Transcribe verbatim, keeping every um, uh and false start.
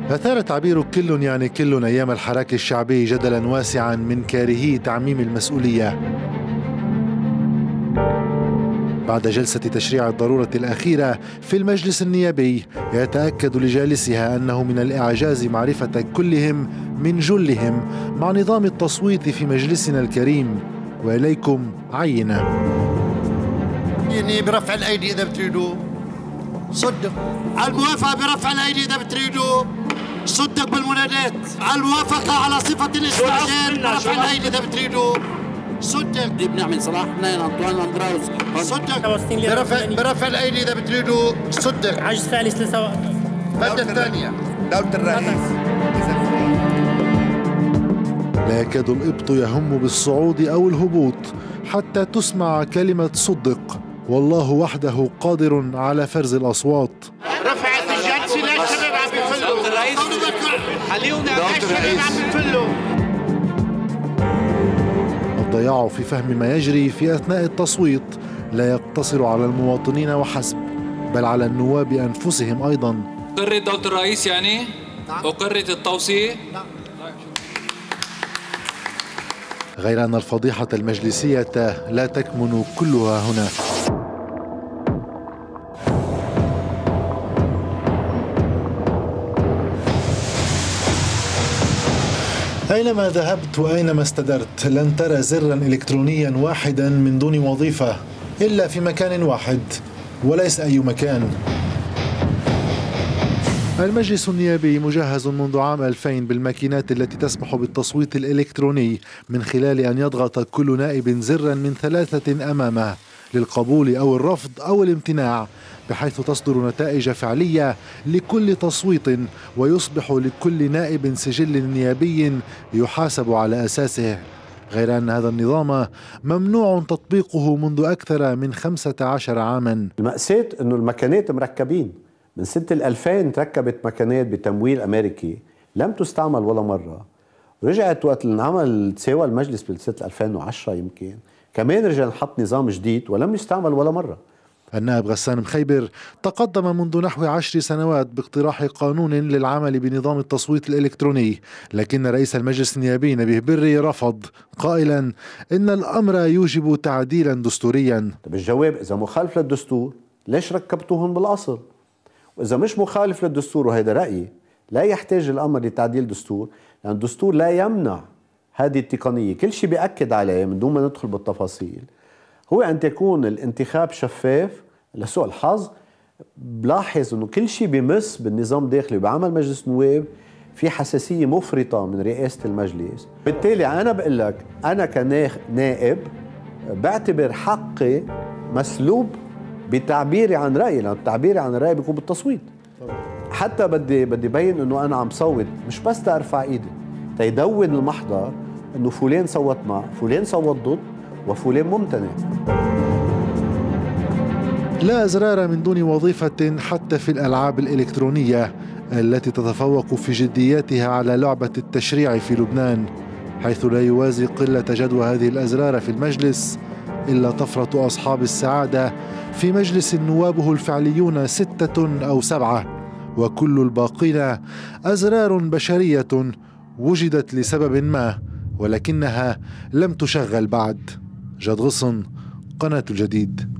أثار تعبير كل يعني كل أيام الحراك الشعبي جدلا واسعا من كارهي تعميم المسؤولية. بعد جلسة تشريع الضرورة الأخيرة في المجلس النيابي يتأكد لجالسها أنه من الإعجاز معرفة كلهم من جلهم مع نظام التصويت في مجلسنا الكريم. وإليكم عينة. يعني برفع الأيدي إذا بتريدوا صدق، الموافقة برفع الأيدي إذا بتريدوا صدق بالمنادات، الموافقة على صفة الاستعجال برفع الأيدي إذا بتريدوا صدق. ابن عمي صلاح اثنين انطوان اندراوس صدق برفع برفع الأيدي إذا بتريدوا صدق. عجز فعلي ثلاثة. المادة الثانية دولة الرئيس. لا يكاد الإبط يهم بالصعود أو الهبوط حتى تسمع كلمة صدق، والله وحده قادر على فرز الأصوات. رفعت الجلسة لا الشباب عم يفلوا الرئيس خليهم لا الشباب عم يفلوا. الضياع في فهم ما يجري في أثناء التصويت لا يقتصر على المواطنين وحسب، بل على النواب أنفسهم أيضا. قررت دولة الرئيس يعني؟ وقررت التوصية؟ غير أن الفضيحة المجلسية لا تكمن كلها هنا. أينما ذهبت وأينما استدرت لن ترى زرا إلكترونيا واحدا من دون وظيفة إلا في مكان واحد، وليس أي مكان. المجلس النيابي مجهز منذ عام ألفين بالماكينات التي تسمح بالتصويت الإلكتروني من خلال أن يضغط كل نائب زرا من ثلاثة أمامه للقبول أو الرفض أو الامتناع، بحيث تصدر نتائج فعلية لكل تصويت، ويصبح لكل نائب سجل نيابي يحاسب على أساسه. غير أن هذا النظام ممنوع تطبيقه منذ أكثر من خمسة عشر عاما. المأساة أنه المكانات مركبين من سنة الألفين، تركبت مكانات بتمويل أمريكي لم تستعمل ولا مرة. رجعت وقت انعمل تساوى المجلس بسنة ألفين وعشرة يمكن كمان رجع نحط نظام جديد ولم يستعمل ولا مرة. النائب غسان مخيبر تقدم منذ نحو عشر سنوات باقتراح قانون للعمل بنظام التصويت الإلكتروني، لكن رئيس المجلس النيابي نبيه بري رفض قائلا إن الأمر يوجب تعديلا دستوريا. بالجواب إذا مخالف للدستور ليش ركبتوهم بالأصل؟ وإذا مش مخالف للدستور، وهذا رأيي، لا يحتاج الأمر لتعديل دستور، لأن الدستور لا يمنع هذه التقنية. كل شيء بيأكد عليه من دون ما ندخل بالتفاصيل هو أن تكون الانتخاب شفاف. لسوء الحظ بلاحظ أنه كل شيء بيمس بالنظام الداخلي وبعمل مجلس النواب في حساسية مفرطة من رئاسة المجلس. بالتالي أنا بقول لك أنا كنائب بعتبر حقي مسلوب بتعبيري عن رأيي، لأن تعبيري عن الرأي بيكون بالتصويت. حتى بدي بدي بين انه انا عم صوت، مش بس ترفع ايدي، تيدون المحضر انه فلان صوت مع، فلان صوت ضد، وفلان ممتنع. لا أزرار من دون وظيفة حتى في الألعاب الإلكترونية التي تتفوق في جدياتها على لعبة التشريع في لبنان، حيث لا يوازي قلة جدوى هذه الأزرار في المجلس إلا طفرة أصحاب السعادة في مجلس نوابه الفعليون ستة أو سبعة، وكل الباقين أزرار بشرية وجدت لسبب ما ولكنها لم تشغل بعد. جاد غصن، قناة الجديد.